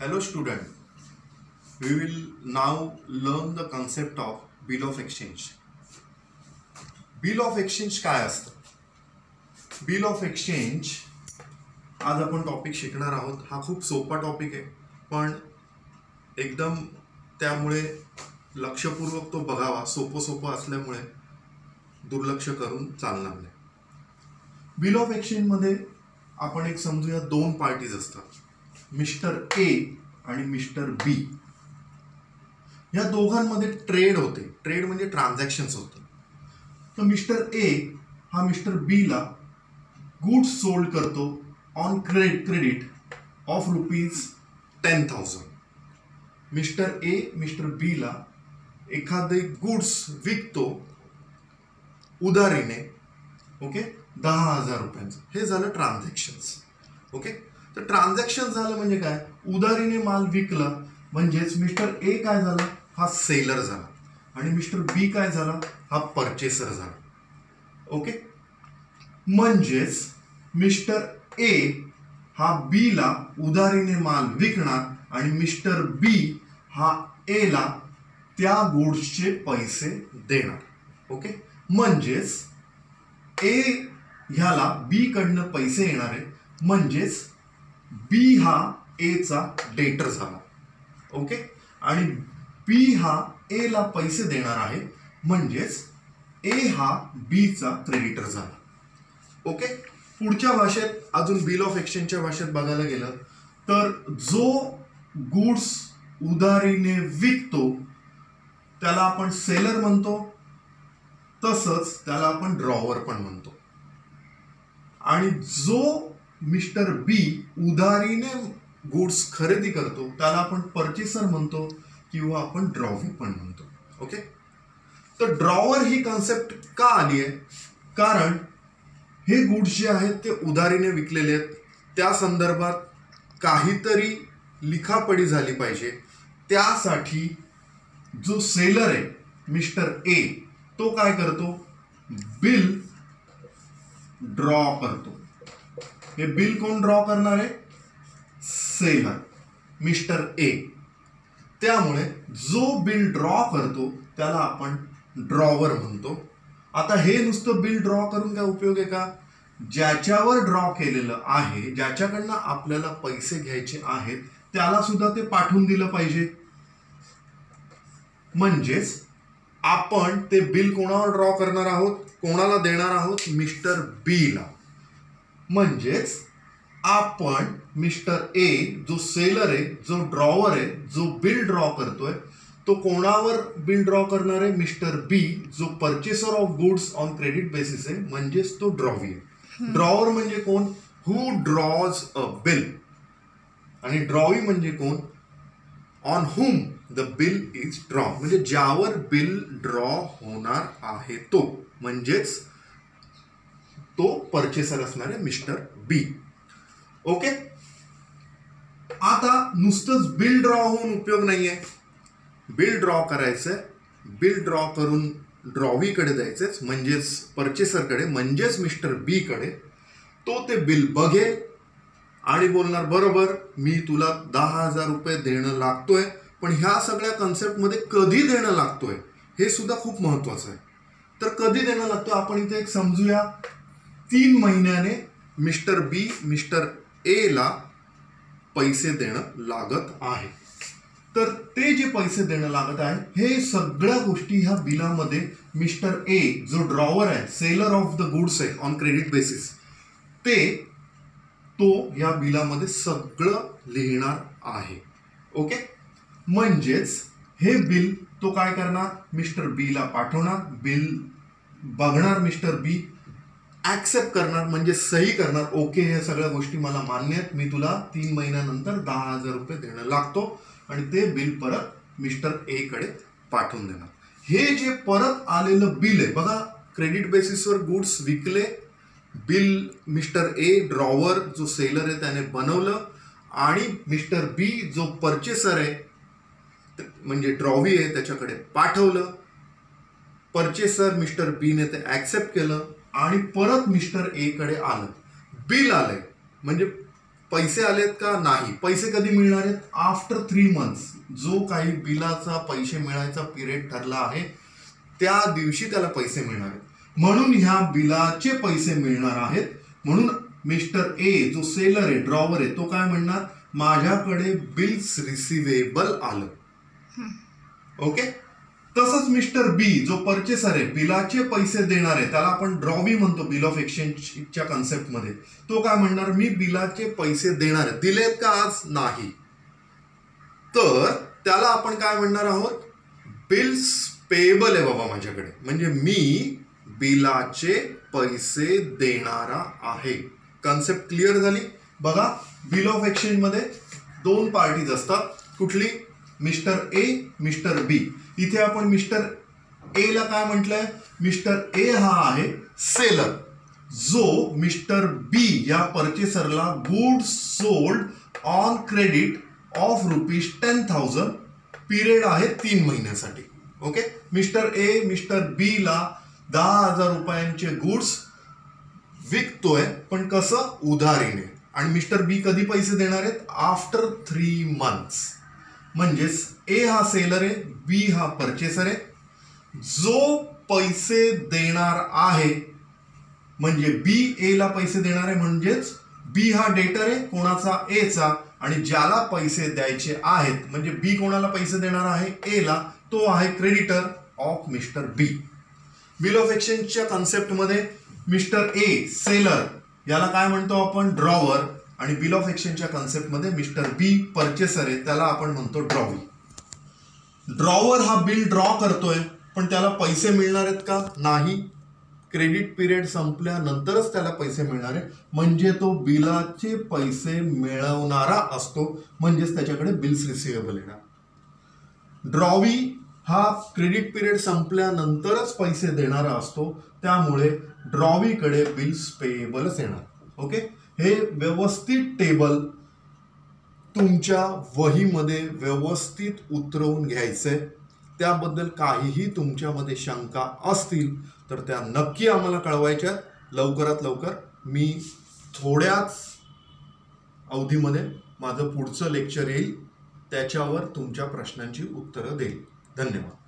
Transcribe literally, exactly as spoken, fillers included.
Hello student, we will now learn the concept of bill of exchange. Bill of exchange काय असतं? Bill of exchange आज आपण topic शिकणार आहोत. हा खूप सोपा टॉपिक आहे, पण एकदम त्यामुळे लक्षपूर्वक तो बघावा. सोपं सोपं असल्यामुळे दुर्लक्ष करून चालणार नाही. बिल ऑफ एक्सचेंज मध्ये आपण एक समजूया, दोन पार्टीज असतात, मिस्टर ए आणि मिस्टर बी. या दोघांमध्ये ट्रेड होते. ट्रेड म्हणजे ट्रान्झॅक्शन्स होते. तर मिस्टर ए हा मिस्टर बी ला गुड्स सोल्ड करतो on credit credit of rupees ten thousand. Mister A mister B ला एखादे गुड्स विकतो उधारीने, ओके, दहा हजार रुपयांचं. हे झालं ट्रान्झॅक्शन्स. ओके, तर ट्रान्झॅक्शन झालं म्हणजे काय? उधारीने माल विकला म्हणजेच मिस्टर ए काय झाला? हा सेलर झाला आणि मिस्टर बी काय झाला? हा परचेसर झाला. ओके, म्हणजेच मिस्टर ए हा बी ला उधारीने माल विकणार आणि मिस्टर बी हा ए ला त्या गुड्सचे पैसे देणार. ओके, म्हणजेच ए ह्याला बी कडनं पैसे येणारे, म्हणजेच बी हा ए चा डेटर झाला. ओके, आणि बी हा ए ला पैसे देणार आहे, म्हणजेच ए हा बी चा क्रेडिटर झाला. ओके, पुढच्या भाषेत अजून बिल ऑफ एक्सचेंजच्या भाषेत बघायला गेलं तर जो गुड्स उधारीने विकतो त्याला आपण सेलर म्हणतो, तसंच त्याला आपण ड्रॉवर पण म्हणतो. आणि जो मिस्टर बी उधारीने गुड्स खरेदी करतो त्याला आपण परचेसर म्हणतो किंवा आपण ड्रॉवी पण म्हणतो. ओके, तर ड्रॉवर ही कॉन्सेप्ट का आली आहे? कारण हे गुड्स जे आहेत ते उधारीने विकलेले आहेत, त्या संदर्भात काहीतरी लिखापडी झाली पाहिजे. त्यासाठी जो सेलर आहे मिस्टर ए तो काय करतो? बिल ड्रॉ करतो. हे बिल कोण ड्रॉ करणार आहे? Seller mister A. त्यामुळे जो बिल ड्रॉ करतो त्याला आपण ड्रॉवर म्हणतो. आता हे नुसतं बिल ड्रॉ करून काय उपयोग आहे का? ज्याच्यावर ड्रॉ केलेलं आहे, ज्याच्याकडनं आपल्याला पैसे घ्यायचे आहेत, त्याला सुद्धा ते पाठवून दिलं पाहिजे. म्हणजेच आपण ते बिल कोणावर ड्रॉ करणार आहोत? कोणाला देणार आहोत? मिस्टर बी ला. म्हणजेच आपण मिस्टर ए जो सेलर आहे, जो ड्रॉवर आहे, जो बिल ड्रॉ करतोय, तो कोणावर बिल ड्रॉ करणार आहे? मिस्टर बी जो purchaser of goods on credit basis आहे, म्हणजेच तो ड्रॉवी आहे. ड्रॉवर म्हणजे कोण? Who draws a bill. आणि ड्रॉवी म्हणजे कोण? On whom the bill is draw, म्हणजे ज्यावर बिल ड्रॉ होणार आहे तो, म्हणजेच तो परचेसर असणार आहे मिस्टर बी. ओके, आता नुसतंच बिल ड्रॉ होऊन उपयोग नाहीये. बिल ड्रॉ करायचंय, बिल ड्रॉ करून ड्रॉवीकडे द्यायचंच, म्हणजेच परचेसरकडे, म्हणजेच मिस्टर बी कडे. तो ते बिल बघेल आणि बोलणार, बरोबर, मी तुला दहा हजार रुपये देणं लागतोय. पण ह्या सगळ्या कन्सेप्टमध्ये कधी देणं लागतोय हे सुद्धा खूप महत्वाचं आहे. तर कधी देणं लागतोय आपण इथे एक समजूया. तीन महिन्याने मिस्टर बी मिस्टर ए ला पैसे देणं लागत आहे. तर ते जे पैसे देणं लागत आहे, हे सगळ्या गोष्टी ह्या बिलामध्ये मिस्टर ए जो ड्रॉवर आहे, सेलर ऑफ द गुड्स आहे ऑन क्रेडिट बेसिस, ते तो या बिलामध्ये सगळं लिहिणार आहे. ओके, म्हणजेच हे बिल तो काय करणार? मिस्टर बी ला पाठवणार. बिल बघणार मिस्टर बी, ऍक्सेप्ट करणार म्हणजे सही करणार. ओके, हे सगळ्या गोष्टी मला मान्य आहेत, मी तुला तीन महिन्यानंतर दहा हजार रुपये देणं लागतो, आणि ते बिल परत मिस्टर ए कडे पाठवून देणार. हे जे परत आलेलं बिल आहे बघा, क्रेडिट बेसिसवर गुड्स विकले, बिल मिस्टर ए ड्रॉवर जो सेलर आहे त्याने बनवलं, आणि मिस्टर बी जो परचेसर आहे म्हणजे ड्रॉवी आहे त्याच्याकडे पाठवलं. परचेसर मिस्टर बी ने ते ऍक्सेप्ट केलं आणि परत मिस्टर ए कडे आलं. बिल आलंय म्हणजे पैसे आलेत का? नाही. पैसे कधी मिळणार आहेत? After three months. जो काही बिलाचा पैसे मिळायचा पिरियड ठरला आहे त्या दिवशी त्याला पैसे मिळणार आहेत. म्हणून ह्या बिलाचे पैसे मिळणार आहेत. म्हणून मिस्टर ए जो सेलर आहे, ड्रॉवर आहे, तो काय म्हणणार? माझ्याकडे बिल्स रिसिवेबल आलं. ओके. तसंच मिस्टर बी जो परचेसर आहे, बिलाचे पैसे देणार आहे, त्याला आपण ड्रॉवी म्हणतो बिल ऑफ एक्सचेंजच्या कन्सेप्टमध्ये. तो काय म्हणणार? मी बिलाचे पैसे देणार आहे. दिलेत का आज? नाही. तर त्याला आपण काय म्हणणार आहोत? बिल्स पेएबल आहे बाबा माझ्याकडे, म्हणजे मी बिलाचे पैसे देणारा आहे. कन्सेप्ट क्लिअर झाली? बघा, बिल ऑफ एक्सचेंज मध्ये दोन पार्टीज असतात. कुठली? Mister A, mister B. इथे आपण मिस्टर ए ला काय म्हटलंय? मिस्टर ए हा आहे सेलर, जो मिस्टर बी या परचेसरला goods sold on credit of rupees ten thousand, period आहे तीन महिन्यासाठी. Okay. Mister A mister B ला दहा हजार रुपयांचे गुड्स विकतोय, पण कसं? उधारीने. आणि मिस्टर बी कधी पैसे देणार आहेत? After three months. म्हणजेच ए हा सेलर आहे, बी हा परचेसर आहे. जो पैसे देणार आहे म्हणजे बी ए ला पैसे देणार आहे, म्हणजेच बी हा डेटर आहे कोणाचा? ए चा. आणि ज्याला पैसे द्यायचे आहेत म्हणजे बी कोणाला पैसे देणार आहे? ए ला. तो आहे creditor of mister B. Bill of एक्सचेंजच्या कन्सेप्टमध्ये मिस्टर ए सेलर याला काय म्हणतो आपण? ड्रॉवर. आणि बिल ऑफ एक्सचेंजच्या कन्सेप्टमध्ये मिस्टर बी परचेसर आहे, त्याला आपण म्हणतो ड्रॉवी. ड्रॉवर हा बिल ड्रॉ करतोय, पण त्याला पैसे मिळणार आहेत का? नाही. क्रेडिट पिरियड संपल्यानंतरच त्याला पैसे मिळणार आहे, म्हणजे तो बिलाचे पैसे मिळवणारा असतो, म्हणजेच त्याच्याकडे बिल्स रिसिवेबल येणार. ड्रॉवी हा क्रेडिट पिरियड संपल्यानंतरच पैसे देणारा असतो, त्यामुळे ड्रॉवीकडे बिल्स पेएबलच येणार. ओके. हे व्यवस्थित टेबल तुमच्या वहीमध्ये व्यवस्थित उतरवून घ्यायचंय. त्याबद्दल काहीही तुमच्यामध्ये शंका असतील तर त्या नक्की आम्हाला कळवायच्या. लवकरात लवकर मी थोड्याच अवधीमध्ये माझं पुढचं लेक्चर येईल, त्याच्यावर तुमच्या प्रश्नांची उत्तरं देईल. धन्यवाद.